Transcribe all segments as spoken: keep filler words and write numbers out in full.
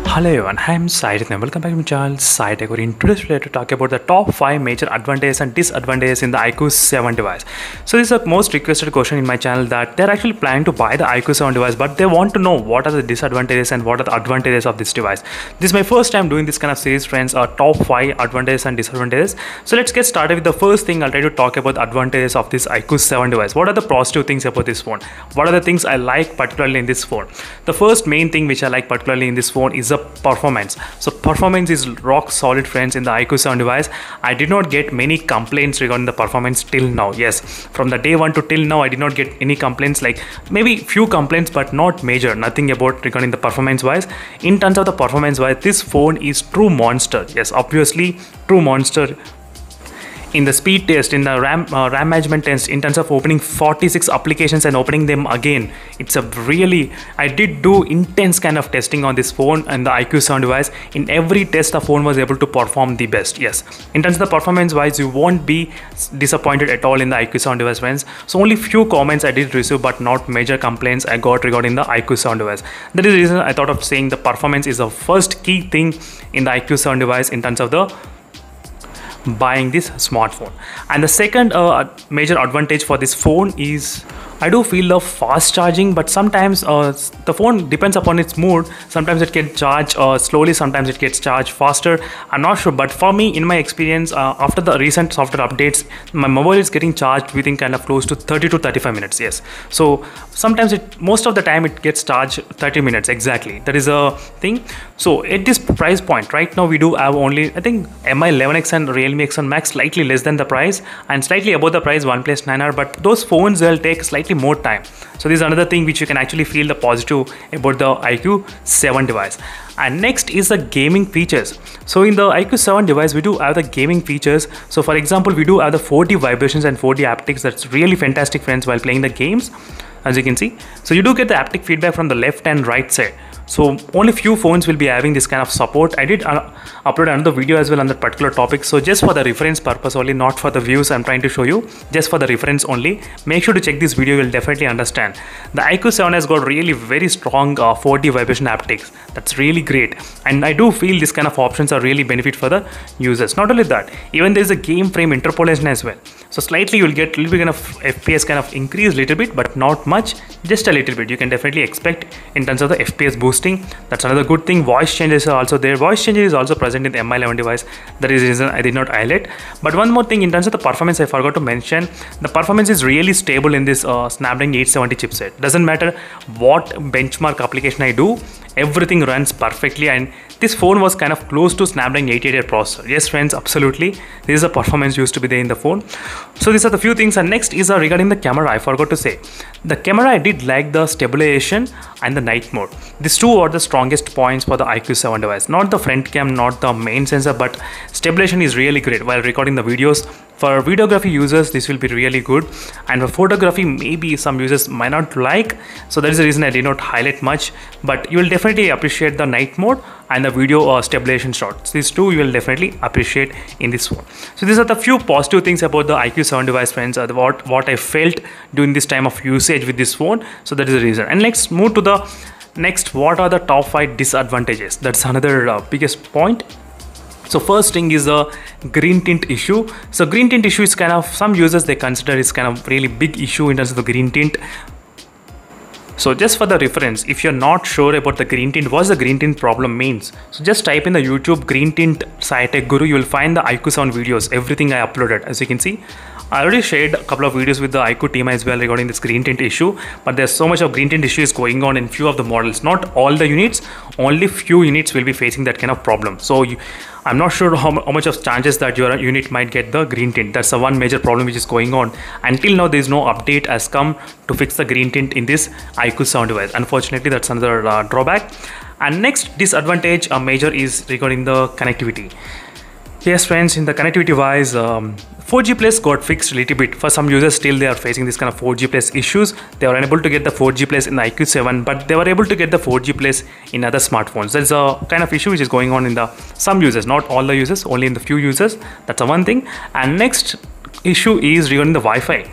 Hello everyone, I'm Saidit and welcome back to my channel SciTech. In today's video to talk about the top five major advantages and disadvantages in the I Q seven device. So this is the most requested question in my channel, that they're actually planning to buy the I Q seven device, but they want to know what are the disadvantages and what are the advantages of this device. This is my first time doing this kind of series, friends, uh, top five advantages and disadvantages. So let's get started with the first thing. I'll try to talk about the advantages of this I Q seven device. What are the positive things about this phone? What are the things I like particularly in this phone? The first main thing which I like particularly in this phone is the performance. So performance is rock solid, friends, in the I Q seven device. I did not get many complaints regarding the performance till now. Yes, from the day one to till now I did not get any complaints, like maybe few complaints but not major, nothing about regarding the performance wise. In terms of the performance wise, this phone is true monster. Yes, obviously true monster. In the speed test, in the RAM uh, RAM management test, in terms of opening forty-six applications and opening them again, it's a really, I did do intense kind of testing on this phone and the I Q seven device. In every test the phone was able to perform the best. Yes, in terms of the performance wise, you won't be disappointed at all in the I Q seven device, friends. So only few comments I did receive, but not major complaints I got regarding the I Q seven device. That is the reason I thought of saying the performance is the first key thing in the I Q seven device in terms of the buying this smartphone. And the second uh, major advantage for this phone is I do feel the fast charging, but sometimes uh, the phone depends upon its mood. Sometimes it can charge uh, slowly, sometimes it gets charged faster. I'm not sure, but for me, in my experience, uh, after the recent software updates, my mobile is getting charged within kind of close to thirty to thirty-five minutes. Yes, so sometimes it, most of the time it gets charged thirty minutes exactly. That is a thing. So at this price point right now, we do have only, I think, M I eleven X and Realme X one Max slightly less than the price, and slightly above the price OnePlus nine R, but those phones will take slightly more time. So this is another thing which you can actually feel the positive about the I Q seven device. And next is the gaming features. So in the I Q seven device, we do have the gaming features. So for example, we do have the four D vibrations and four D haptics. That's really fantastic, friends, while playing the games, as you can see. So you do get the haptic feedback from the left and right side. So only few phones will be having this kind of support. I did uh, upload another video as well on that particular topic. So just for the reference purpose only, not for the views I'm trying to show you, just for the reference only. Make sure to check this video, you'll definitely understand. The I Q seven has got really very strong uh, four D vibration haptics. That's really great. And I do feel this kind of options are really benefit for the users. Not only that, even there's a game frame interpolation as well. So slightly you'll get a little bit kind of F P S kind of increase little bit, but not much, just a little bit. You can definitely expect in terms of the F P S boost. That's another good thing. Voice changes are also there. Voice changes is also present in the M I eleven device. That is the reason I did not highlight. But one more thing in terms of the performance, I forgot to mention. The performance is really stable in this uh, Snapdragon eight seventy chipset. Doesn't matter what benchmark application I do, everything runs perfectly. And this phone was kind of close to Snapdragon eight eighty-eight processor. Yes, friends, absolutely. This is the performance used to be there in the phone. So these are the few things. And next is uh, regarding the camera. I forgot to say. The camera, I did like the stabilization and the night mode. These two are the strongest points for the I Q seven device. Not the front cam, not the main sensor, but stabilization is really great while recording the videos. For videography users, this will be really good. And for photography, maybe some users might not like. So that is the reason I did not highlight much. But you will definitely appreciate the night mode and the video uh, stabilization shots. These two you will definitely appreciate in this phone. So these are the few positive things about the I Q seven device, friends. Uh, what, what I felt during this time of usage with this phone. So that is the reason. And let's move to the next. What are the top five disadvantages? That's another uh, biggest point. So first thing is the green tint issue. So green tint issue is kind of, some users they consider is kind of really big issue in terms of the green tint. So just for the reference, if you're not sure about the green tint, what the green tint problem means, so just type in the YouTube green tint SciTech Guru, you will find the I Q seven videos, everything I uploaded. As you can see, I already shared a couple of videos with the I Q team as well regarding this green tint issue, but there's so much of green tint issues going on in few of the models. Not all the units, only few units will be facing that kind of problem. So you, I'm not sure how, how much of chances that your unit might get the green tint. That's the one major problem which is going on. Until now, there is no update has come to fix the green tint in this I Q seven device. Unfortunately, that's another uh, drawback. And next disadvantage, a major, is regarding the connectivity. Yes, friends, in the connectivity wise, um, four G plus got fixed a little bit. For some users, still they are facing this kind of four G plus issues. They were unable to get the four G plus in the I Q seven, but they were able to get the four G plus in other smartphones. There's a kind of issue which is going on in the some users, not all the users, only in the few users. That's the one thing. And next issue is regarding the Wi-Fi.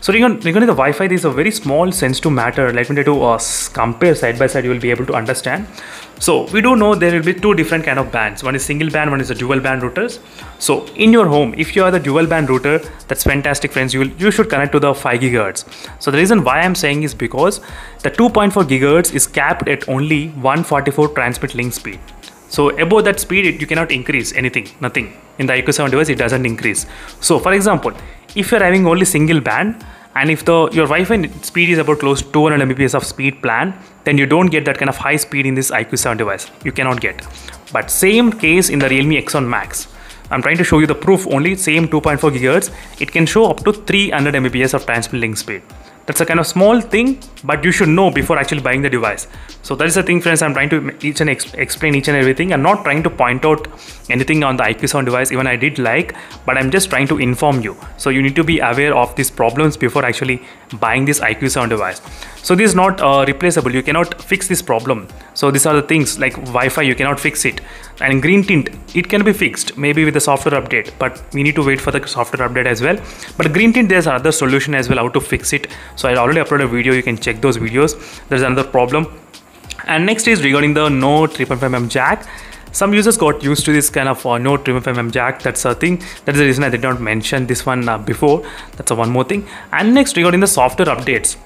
So regarding, regarding the Wi-Fi, there is a very small sensitive matter. Let me try to uh, compare side by side. You will be able to understand. So we do know there will be two different kind of bands. One is single band, one is a dual band routers. So in your home, if you are the dual band router, that's fantastic, friends. You will, you should connect to the five gigahertz. So the reason why I'm saying is because the two point four gigahertz is capped at only one forty-four transmit link speed. So above that speed, it, you cannot increase anything, nothing. In the I Q seven device, it doesn't increase. So for example, if you're having only single band, and if the your Wi-Fi speed is about close to two hundred megabits of speed plan, then you don't get that kind of high speed in this I Q seven device. You cannot get. But same case in the Realme X one Max. I'm trying to show you the proof only, same two point four gigahertz. It can show up to three hundred megabits of transmit link speed. That's a kind of small thing, but you should know before actually buying the device. So that is the thing, friends. I'm trying to each and ex explain each and everything. I'm not trying to point out anything on the I Q seven device, even I did like, but I'm just trying to inform you. So you need to be aware of these problems before actually buying this I Q seven device. So this is not uh, replaceable. You cannot fix this problem. So these are the things like Wi-Fi, you cannot fix it. And green tint, it can be fixed maybe with the software update, but we need to wait for the software update as well. But green tint, there's another solution as well, how to fix it. So I already uploaded a video, you can check those videos. There's another problem. And next is regarding the no three point five millimeter jack. Some users got used to this kind of uh, no three point five millimeter jack. That's a thing. That's the reason I did not mention this one uh, before. That's a one more thing. And next regarding the software updates.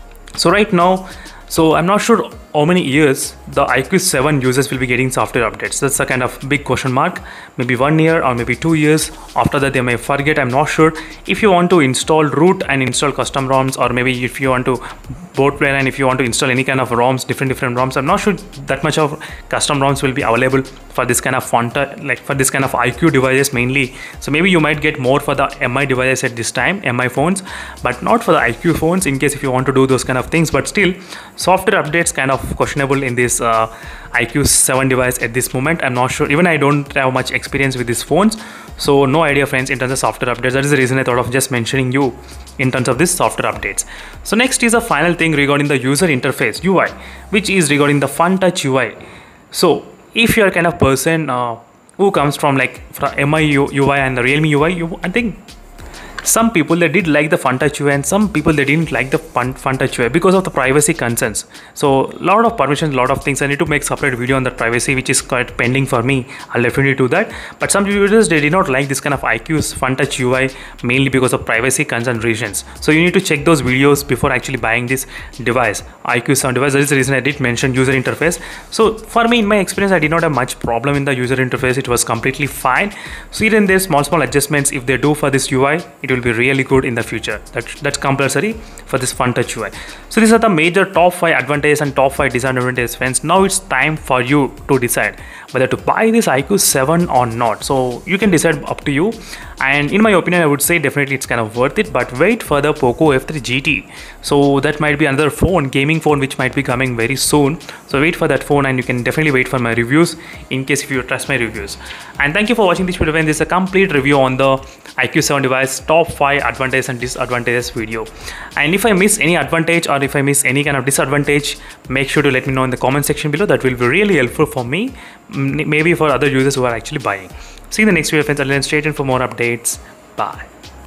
So right now, so I'm not sure how many years the I Q seven users will be getting software updates. That's a kind of big question mark. Maybe one year or maybe two years. After that, they may forget. I'm not sure. If you want to install root and install custom ROMs, or maybe if you want to board plan and if you want to install any kind of ROMs, different different ROMs, I'm not sure that much of custom ROMs will be available for this kind of font, like for this kind of I Q devices mainly. So maybe you might get more for the M I devices at this time, M I phones, but not for the I Q phones in case if you want to do those kind of things. But still, software updates kind of questionable in this uh, I Q seven device at this moment. I'm not sure. Even I don't have much experience with these phones, so no idea, friends, in terms of software updates. That is the reason I thought of just mentioning you in terms of this software updates. So next is a final thing regarding the user interface, U I, which is regarding the FunTouch U I. So if you are kind of person uh, who comes from like from M I U I and the Realme U I, you, I think some people they did like the FunTouch U I and some people they didn't like the Fun, FunTouch U I because of the privacy concerns. So a lot of permissions, a lot of things. I need to make separate video on the privacy, which is quite pending for me. I'll definitely do that. But some users they did not like this kind of I Q's FunTouch U I mainly because of privacy concern reasons. So you need to check those videos before actually buying this device, I Q seven device. That is the reason I did mention user interface. So for me, in my experience, I did not have much problem in the user interface. It was completely fine. So even there's small small adjustments if they do for this U I, it will be really good in the future. That, that's compulsory for this FunTouch U I. So these are the major top five advantages and top five disadvantages, friends. Now it's time for you to decide whether to buy this I Q seven or not. So you can decide, up to you. And in my opinion, I would say definitely it's kind of worth it, but wait for the Poco F three G T. So that might be another phone, gaming phone, which might be coming very soon. So wait for that phone, and you can definitely wait for my reviews in case if you trust my reviews. And thank you for watching this video. And this is a complete review on the I Q seven device top five advantages and disadvantages video. And if I miss any advantage or if I miss any kind of disadvantage, make sure to let me know in the comment section below. That will be really helpful for me, maybe for other users who are actually buying. See you in the next video, friends. I'll stay tuned for more updates. Bye.